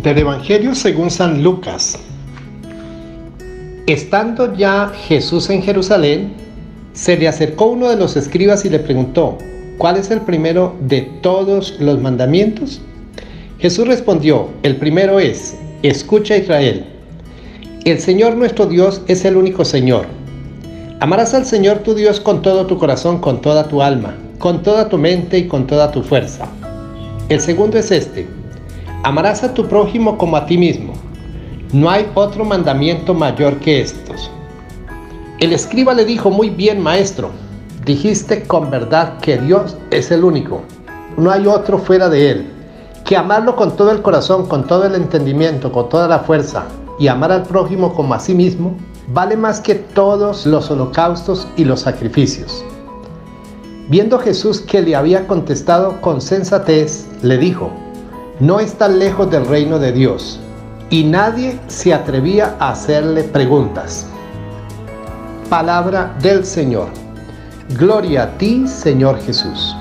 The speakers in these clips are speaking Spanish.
Del Evangelio según San Lucas. Estando ya Jesús en Jerusalén, se le acercó uno de los escribas y le preguntó: ¿cuál es el primero de todos los mandamientos? Jesús respondió: el primero es: escucha, Israel, el Señor nuestro Dios es el único Señor. Amarás al Señor tu Dios con todo tu corazón, con toda tu alma, con toda tu mente y con toda tu fuerza. El segundo es este: amarás a tu prójimo como a ti mismo. No hay otro mandamiento mayor que estos. El escriba le dijo: muy bien, maestro, dijiste con verdad que Dios es el único, no hay otro fuera de Él, que amarlo con todo el corazón, con todo el entendimiento, con toda la fuerza, y amar al prójimo como a sí mismo, vale más que todos los holocaustos y los sacrificios. Viendo Jesús que le había contestado con sensatez, le dijo: no está lejos del reino de Dios. Y nadie se atrevía a hacerle preguntas. Palabra del Señor. Gloria a ti, Señor Jesús.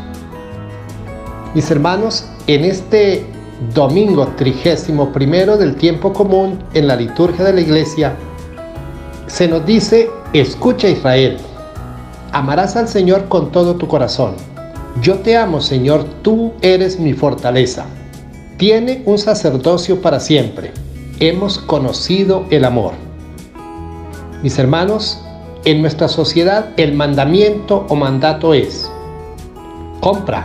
Mis hermanos, en este domingo 31 del tiempo común en la liturgia de la Iglesia, se nos dice: escucha, Israel, amarás al Señor con todo tu corazón. Yo te amo, Señor, tú eres mi fortaleza. Tiene un sacerdocio para siempre. Hemos conocido el amor. Mis hermanos, en nuestra sociedad el mandamiento o mandato es: compra.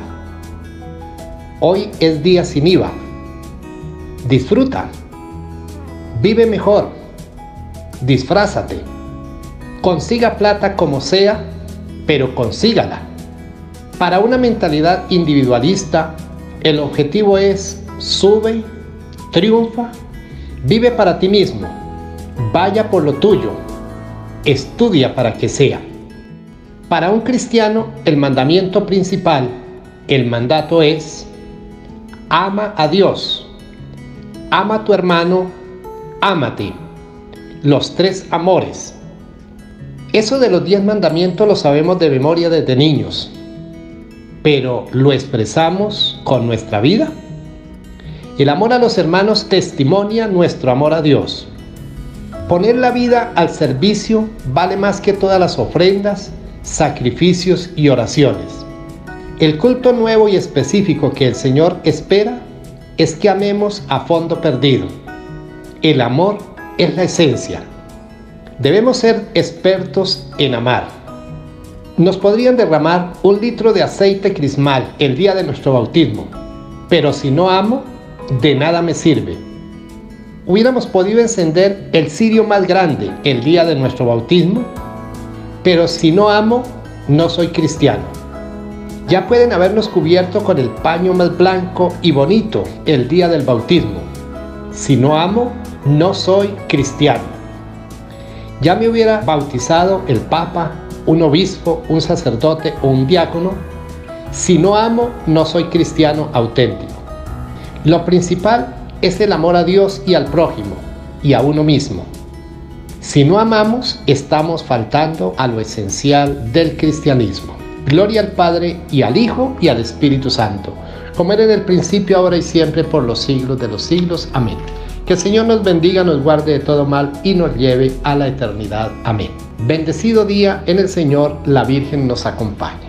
Hoy es día sin IVA. Disfruta. Vive mejor. Disfrázate. Consiga plata como sea, pero consígala. Para una mentalidad individualista, el objetivo es: sube, triunfa, vive para ti mismo, vaya por lo tuyo, estudia para que sea. Para un cristiano, el mandamiento principal, el mandato es: ama a Dios, ama a tu hermano, ámate. Los 3 amores. Eso de los 10 mandamientos lo sabemos de memoria desde niños, pero ¿lo expresamos con nuestra vida? El amor a los hermanos testimonia nuestro amor a Dios. Poner la vida al servicio vale más que todas las ofrendas, sacrificios y oraciones. El culto nuevo y específico que el Señor espera es que amemos a fondo perdido. El amor es la esencia. Debemos ser expertos en amar. Nos podrían derramar 1 litro de aceite crismal el día de nuestro bautismo, pero si no amo, de nada me sirve. Hubiéramos podido encender el cirio más grande el día de nuestro bautismo, pero si no amo, no soy cristiano. Ya pueden habernos cubierto con el paño más blanco y bonito el día del bautismo. Si no amo, no soy cristiano. Ya me hubiera bautizado el Papa, un obispo, un sacerdote o un diácono. Si no amo, no soy cristiano auténtico. Lo principal es el amor a Dios y al prójimo y a uno mismo. Si no amamos, estamos faltando a lo esencial del cristianismo. Gloria al Padre y al Hijo y al Espíritu Santo, como era en el principio, ahora y siempre, por los siglos de los siglos. Amén. Que el Señor nos bendiga, nos guarde de todo mal y nos lleve a la eternidad. Amén. Bendecido día en el Señor, la Virgen nos acompaña.